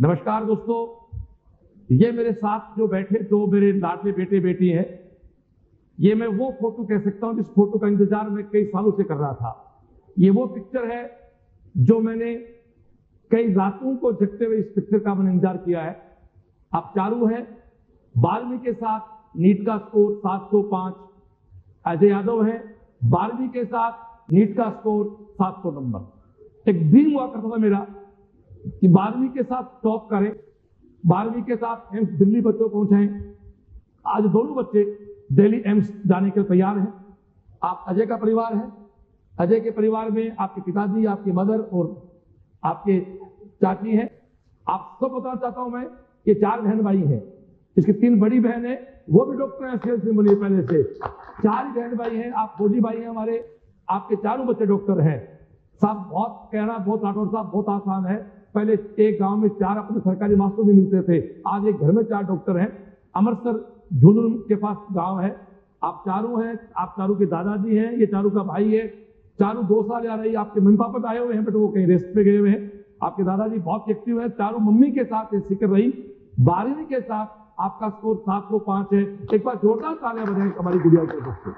नमस्कार दोस्तों, ये मेरे साथ जो बैठे दो मेरे लाडले बेटे बेटी हैं, ये मैं वो फोटो कह सकता हूं जिस फोटो का इंतजार मैं कई सालों से कर रहा था। ये वो पिक्चर है जो मैंने कई रातों को जगते हुए इस पिक्चर का मैंने इंतजार किया है। आप चारों हैं, 12वीं के साथ नीट का स्कोर 705, अजय यादव है 12वीं के साथ नीट का स्कोर 700 नंबर। एक ड्रीम हुआ करता था मेरा कि 12वीं के साथ टॉप करें, 12वीं के साथ एम्स दिल्ली बच्चों पहुंचाएं। आज दोनों बच्चे दिल्ली एम्स जाने के लिए तैयार हैं। आप अजय का परिवार है, अजय के परिवार में आपके पिताजी, आपकी मदर और आपके चाची हैं। आप सब बताना चाहता हूं मैं, ये 4 बहन भाई हैं, इसकी 3 बड़ी बहन है, वो भी डॉक्टर हैं सेल्स में बोलिए पहले से। 4 ही बहन भाई हैं, आप फौजी भाई हैं हमारे, आपके चारों बच्चे डॉक्टर हैं। साहब बहुत कहना, बहुत राठौर साहब बहुत आसान है। पहले एक गांव में 4 अपने सरकारी मास्टर भी मिलते थे, आज एक घर में 4 डॉक्टर हैं। अमृतसर झुंझुनू के पास गांव है। आप चारों हैं, आप चारों के दादाजी हैं, ये चारों का भाई है। चारों 2 साल आ रही, आपके मम्मी पापा आए हुए हैं, बट वो कहीं रेस्ट पे गए हुए हैं। आपके दादाजी बहुत एक्टिव है, चारों मम्मी के साथ सीकर रही। 12वीं के साथ आपका स्कोर 705 है। एक बार जोरदार तालियां बजाएं हमारी गुड़िया के दोस्तों।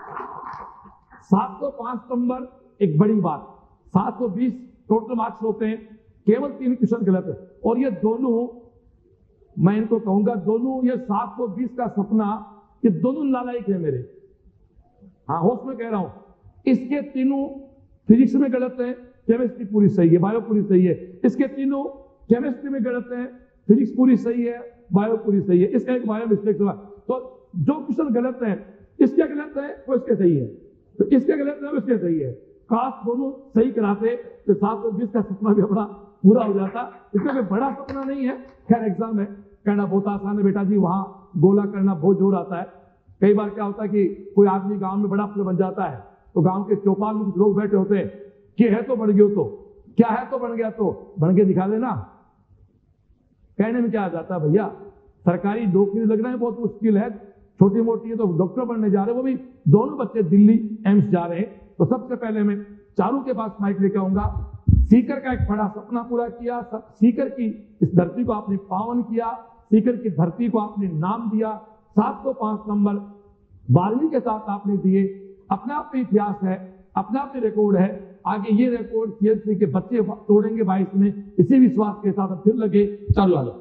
705 नंबर एक बड़ी बात। 720 टोटल मार्क्स होते हैं, केवल 3 क्वेश्चन गलत है। और ये दोनों, मैं इनको कहूंगा दोनों, ये 720 का सपना, ये दोनों नालायक है मेरे। हाँ, होश में कह रहा हूं। इसके तीनों फिजिक्स में गलत है, केमिस्ट्री पूरी सही है, बायो पूरी सही है। इसके तीनों केमिस्ट्री में गलत है, फिजिक्स पूरी सही है, बायो पूरी सही है। इसका एक बायो मिस्टेक हुआ। तो जो क्वेश्चन गलत है, इसके गलत है वो इसके सही है, तो इसके गलत है वो इसके सही है। काश दोनों सही कराते तो 720 का सपना भी अपना पूरा हो जाता। इसमें कोई बड़ा सपना नहीं है। खैर, एग्जाम है, कहना बहुत आसान है बेटा जी, वहां गोला करना बहुत जोर आता है। कई बार क्या होता है कि कोई आदमी गांव में बड़ा अफसर बन जाता है, तो गांव के चौपाल में कुछ लोग बैठे होते हैं कि है तो बन गया, तो क्या है तो बन गया, तो बन के दिखा देना। कहने में क्या आ जाता है भैया, सरकारी नौकरी लगना है बहुत मुश्किल है, छोटी मोटी है तो डॉक्टर बनने जा रहे हैं, वो भी दोनों बच्चे दिल्ली एम्स जा रहे हैं। तो सबसे पहले मैं चारों के पास माइक लेकर आऊंगा। सीकर का एक बड़ा सपना पूरा किया, सीकर की इस धरती को आपने पावन किया, सीकर की धरती को आपने नाम दिया। 705 नंबर 12वीं के साथ आपने दिए। अपना आप में इतिहास है, अपना आप में रिकॉर्ड है। आगे ये रिकॉर्ड सीएलसी के बच्चे तोड़ेंगे 22 में, इसी विश्वास के साथ फिर लगे। चालू वालों।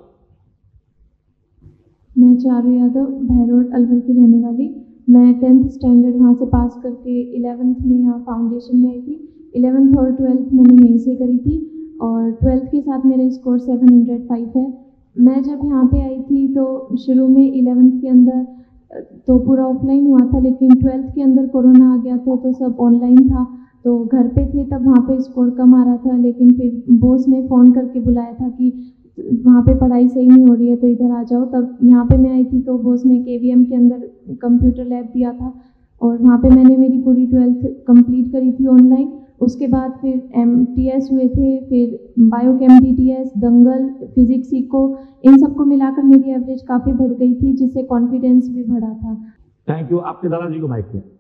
मैं चारू यादव, भैरोड अलवर की रहने वाली। मैं 10th स्टैंडर्ड वहाँ से पास करके 11th में यहाँ फाउंडेशन में आई थी। 11th और 12th मैंने यहीं से करी थी और 12th के साथ मेरा स्कोर 705 है। मैं जब यहाँ पे आई थी तो शुरू में 11th के अंदर तो पूरा ऑफलाइन हुआ था, लेकिन 12th के अंदर कोरोना आ गया था तो सब ऑनलाइन था। तो घर पे थे तब वहाँ पे स्कोर कम आ रहा था, लेकिन फिर बॉस ने फ़ोन करके बुलाया था कि वहाँ पे पढ़ाई सही नहीं हो रही है तो इधर आ जाओ। तब यहाँ पे मैं आई थी तो बॉस ने KVM के अंदर कंप्यूटर लैब दिया था और वहाँ पे मैंने मेरी पूरी 12th कंप्लीट करी थी ऑनलाइन। उसके बाद फिर MTS हुए थे, फिर biochem DTS, Dangal, physics eco, इन सबको मिलाकर मेरी एवरेज काफ़ी बढ़ गई थी, जिससे कॉन्फिडेंस भी बढ़ा था। Thank you. आपके दादाजी को माइक दें।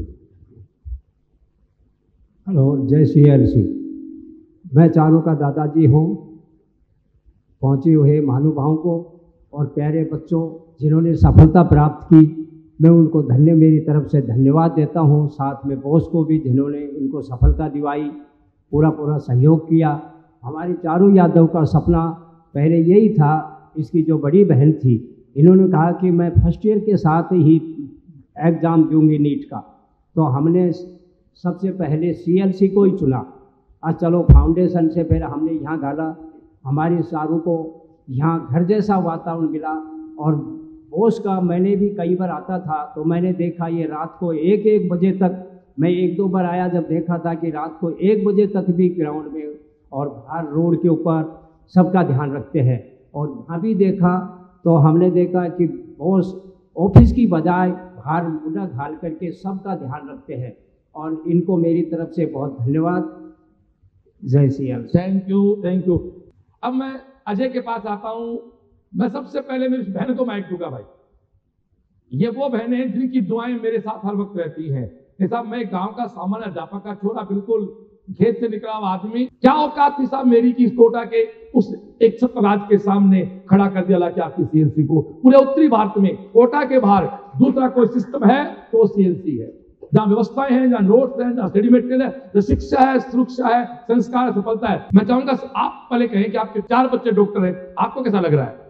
हेलो, जय श्री हरि सिंह। मैं चारों का दादाजी हूँ। पहुँचे हुए महानुभावों को और प्यारे बच्चों जिन्होंने सफलता प्राप्त की, मैं उनको मेरी तरफ से धन्यवाद देता हूँ। साथ में बॉस को भी जिन्होंने इनको सफलता दिवाई, पूरा सहयोग किया। हमारी चारों यादव का सपना पहले यही था। इसकी जो बड़ी बहन थी, इन्होंने कहा कि मैं फर्स्ट ईयर के साथ ही एग्ज़ाम दूंगी नीट का, तो हमने सबसे पहले CLC को ही चुना। चलो फाउंडेशन से फिर हमने यहाँ डाला। हमारी चारों को यहाँ घर जैसा वातावरण मिला और बॉस का मैंने भी कई बार आता था तो मैंने देखा ये रात को 1-1 बजे तक, मैं 1-2 बार आया जब देखा था कि रात को 1 बजे तक भी ग्राउंड में और बाहर रोड के ऊपर सबका ध्यान रखते हैं। और यहाँ भी देखा तो हमने देखा कि बॉस ऑफिस की बजाय बाहर मुद्दा घाल करके सबका ध्यान रखते हैं और इनको मेरी तरफ से बहुत धन्यवाद। जय Shri Ram. Thank you, thank you. अब मैं अजय के पास आता हूं। मैं सबसे पहले मेरी बहन को माइक दूंगा। भाई, ये वो बहनें हैं जिनकी दुआएं मेरे साथ हर वक्त रहती हैं। साहब, मैं गांव का सामान्य अध्यापक का छोरा, बिल्कुल खेत से निकला हुआ आदमी, क्या औकात थी साहब मेरी की इस कोटा के उस एक छत्र राज के सामने खड़ा कर दिया कि आपकी सीएलसी को। पूरे उत्तरी भारत में कोटा के बाहर दूसरा कोई सिस्टम है तो वो सीएलसी है, जहां व्यवस्थाएं हैं, जहां नोट्स हैं, जहां स्टडी मटेरियल है, जहां शिक्षा है, सुरक्षा है, संस्कार है, सफलता है। मैं चाहूंगा आप पहले कहें कि आपके 4 बच्चे डॉक्टर हैं, आपको कैसा लग रहा है?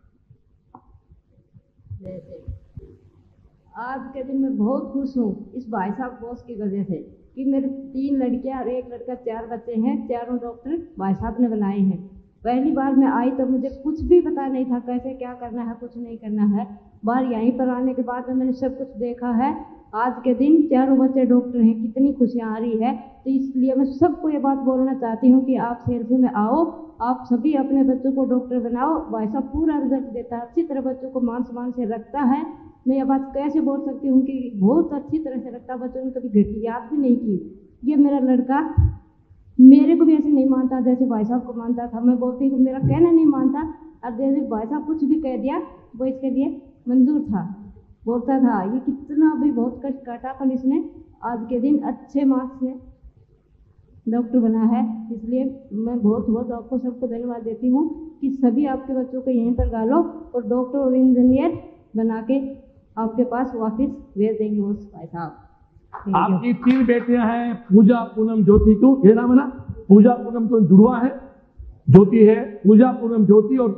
आज के दिन मैं बहुत खुश हूँ इस भाई साहब बोस की वजह से कि मेरे 3 लड़कियां और 1 लड़का, 4 बच्चे हैं, चारों डॉक्टर भाई साहब ने बनाए हैं। पहली बार मैं आई तो मुझे कुछ भी पता नहीं था कैसे क्या करना है, कुछ नहीं करना है। बार यहीं पर आने के बाद में मैंने सब कुछ देखा है। आज के दिन चारों बच्चे डॉक्टर हैं, कितनी खुशियाँ आ रही है। तो इसलिए मैं सबको ये बात बोलना चाहती हूँ कि आप सीएलसी में आओ, आप सभी अपने बच्चों को डॉक्टर बनाओ। भाई साहब पूरा रिजल्ट देता है, अच्छी तरह बच्चों को मान सम्मान से रखता है। मैं ये बात कैसे बोल सकती हूँ कि बहुत अच्छी तरह से रखता, बच्चों ने कभी घटी याद भी नहीं की। ये मेरा लड़का मेरे को भी ऐसे नहीं मानता जैसे भाई साहब को मानता था। मैं बोलती हूँ मेरा कहना नहीं मानता, और जैसे भाई साहब कुछ भी कह दिया वो इसके लिए मंजूर था, बोलता था। ये कितना भी बहुत कष्ट काटा, पर इसने आज के दिन अच्छे मार्क्स से डॉक्टर बना है। इसलिए मैं बहुत बहुत आपको सबको धन्यवाद देती हूँ कि सभी आपके बच्चों को यहीं पर डालो और डॉक्टर और इंजीनियर बना के आपके पास वापस भेज देंगे वो भाई साहब। आपकी 3 बेटियां हैं, पूजा, पूनम, ज्योति। क्यों ये नाम है ना? पूजा, पूनम तो जुड़वा है, ज्योति है, पूजा, पूनम, ज्योति और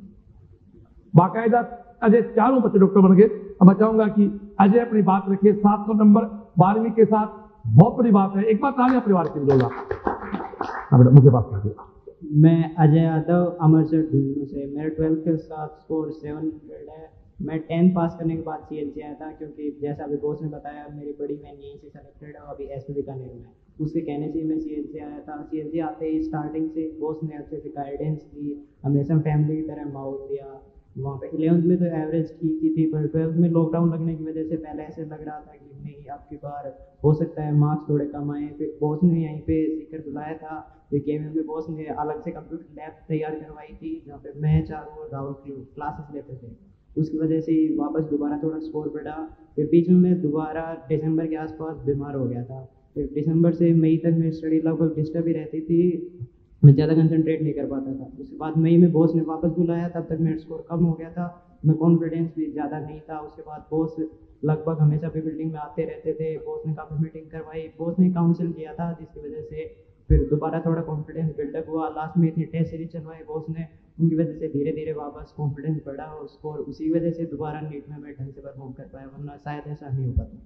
बाकायदा अजय। चारों बच्चे डॉक्टर बन गए। अब मैं चाहूंगा कि अजय अपनी बात रखिए। 700 नंबर 12वीं के साथ बहुत बड़ी बात है। एक बात तालियां परिवार के लिए दोगे। मुझे बात कीजिए। मैं अजय यादव अमरसर ढूंढू से, मेरा 12th के साथ स्कोर 700 है। मैं 10th पास करने के बाद सीएलसी आया था, क्योंकि जैसा अभी बॉस ने बताया मेरी बड़ी बहन यहीं से सेलेक्टेड है, अभी एसपी बीकानेर में। उसके कहने से मैं सीएलसी आया था। सीएलसी आते ही स्टार्टिंग से बॉस ने अच्छे से गाइडेंस दी, हमेशा फैमिली की तरह माहौल दिया। वहाँ पे 11th में तो एवरेज ठीक ही थी, पर 12th में लॉकडाउन लगने की वजह से पहले ऐसे लग रहा था कि नहीं आपकी बार हो सकता है मार्क्स थोड़े कम आए। फिर बॉस ने यहीं पे सीकर बुलाया था। फिर केवी में बॉस ने अलग से कंप्यूटर लैब तैयार करवाई थी, जहाँ पे मैं, चारों राहुल क्लासेस लेते थे। उसकी वजह से वापस दोबारा थोड़ा स्कोर बढ़ा। फिर बीच में मैं दोबारा दिसंबर के आसपास बीमार हो गया था। फिर दिसंबर से मई तक मेरी स्टडी लगभग डिस्टर्ब ही रहती थी, मैं ज़्यादा कंसंट्रेट नहीं कर पाता था। उसके बाद मई में बॉस ने वापस बुलाया, तब तक मेरा स्कोर कम हो गया था, मैं कॉन्फिडेंस भी ज़्यादा नहीं था। उसके बाद बॉस लगभग हमेशा भी बिल्डिंग में आते रहते थे। बॉस ने काफ़ी मीटिंग करवाई, बॉस ने काउंसिल किया था, जिसकी वजह से फिर दोबारा थोड़ा कॉन्फिडेंस बिल्डअप हुआ। लास्ट में इतनी टेस्ट सीरीज चलवाई बॉस ने, उनकी वजह से धीरे धीरे वापस कॉन्फिडेंस बढ़ा और स्कोर उसी वजह से दोबारा नीट में मैं ढंग से परफॉर्म कर पाया, वरना शायद ऐसा नहीं हो पाता।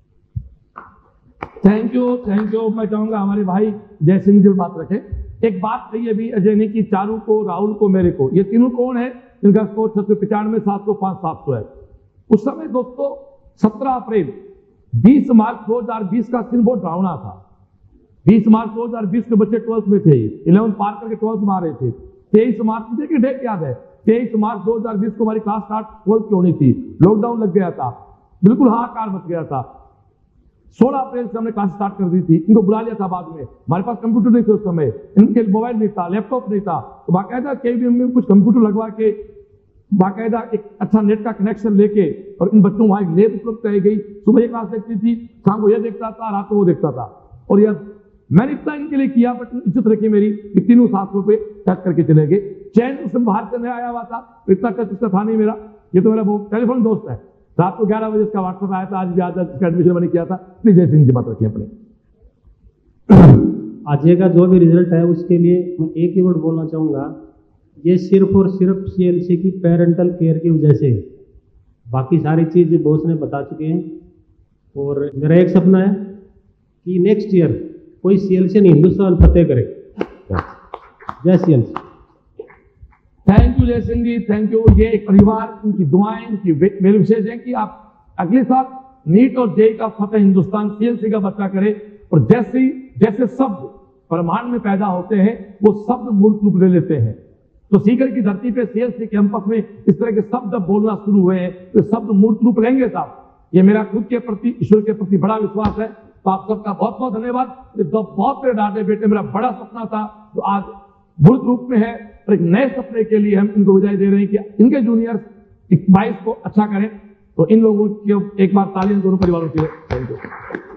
Thank you, thank you. मैं चाहूंगा हमारे भाई जय सिंह जी बात रखें। एक बात कही अभी अजय ने कि चारू को, राहुल को, मेरे को, ये तीनों कौन है इनका स्कोर 695, 705, 700 है। उस समय दोस्तों 17 अप्रैल 20 मार्च 2020 का सिंह बहुत डरावना था। 20 मार्च 2020 के बच्चे 12th में थे, 11th पार करके 12th में आ रहे थे। 23 मार्च, मुझे की डेट याद है, 23 मार्च 2020 को हमारी क्लास स्टार्ट 12th की होनी थी। लॉकडाउन लग गया था, बिल्कुल हाहाकार मच गया था। 16 अप्रैल से हमने क्लास स्टार्ट कर दी थी। इनको बुला लिया था बाद में, हमारे पास कंप्यूटर नहीं थे उस समय, इनके मोबाइल नहीं था, लैपटॉप नहीं था, तो बाकायदा केवीएम में कुछ कंप्यूटर लगवा के बाकायदा एक अच्छा नेट का कनेक्शन लेके और इन बच्चों वहां एक लैब उपलब्ध कराई गई। सुबह ये क्लास देखती थी, शाम को यह देखता था, रात को वो देखता था। और यह मैंने इतना इनके लिए किया, बट इज्जत रखी मेरी कि तीनों 700 पे टच करके चले गए। चैन उसमें बाहर से नहीं आया हुआ था, इतना टच इसका था नहीं मेरा। ये तो मेरा वो टेलीफोन दोस्त है, रात को 11 बजे इसका व्हाट्सएप आया था, आज भी आता है, इसका एडमिशन मैंने किया था। प्लीज जय सिंह जी बात रखिए अपने। आज का जो भी रिजल्ट है उसके लिए मैं एक ही वर्ड बोलना चाहूँगा, ये सिर्फ और सिर्फ सीएलसी की पेरेंटल केयर की वजह से। बाकी सारी चीज़ बॉस ने बता चुके हैं। और मेरा एक सपना है कि नेक्स्ट ईयर कोई सीएलसी नहीं हिंदुस्तान फतेह करे। जय सीएलसी। थैंक यू जय सिंह जी, थैंक यू। ये एक परिवार, उनकी दुआएं, उनकी मेरे विशेष है कि आप अगले साल नीट और जेई का फतेह हिंदुस्तान सीएलसी का बच्चा करे। और जैसे शब्द ब्रह्मांड में पैदा होते हैं वो शब्द मूर्त रूप ले लेते हैं। तो सीकर की धरती पे सीएलसी कैंपस में इस तरह के शब्द बोलना शुरू हुए हैं, तो शब्द मूर्त रूप लेंगे साहब। ये मेरा खुद के प्रति, ईश्वर के प्रति बड़ा विश्वास है। तो आप सबका बहुत बहुत धन्यवाद। तो बहुत मेरे डांटे बेटे, मेरा बड़ा सपना था जो आज मूर्त रूप में है। और एक नए सपने के लिए हम इनको विदाई दे रहे हैं कि इनके जूनियर्स 22 को अच्छा करें। तो इन लोगों की एक बार तालियां दोनों परिवारों के लिए। Thank you.